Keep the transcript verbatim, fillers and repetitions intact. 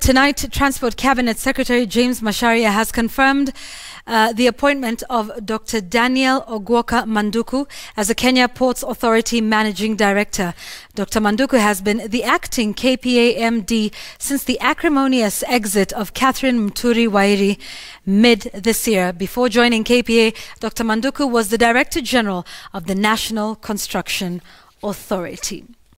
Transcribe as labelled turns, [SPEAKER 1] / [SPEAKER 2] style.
[SPEAKER 1] Tonight, Transport Cabinet Secretary James Macharia has confirmed uh, the appointment of Doctor Daniel Ogwoka Manduku as the Kenya Ports Authority Managing Director. Doctor Manduku has been the acting K P A M D since the acrimonious exit of Catherine Mturi-Wairi mid this year. Before joining K P A, Doctor Manduku was the Director General of the National Construction Authority.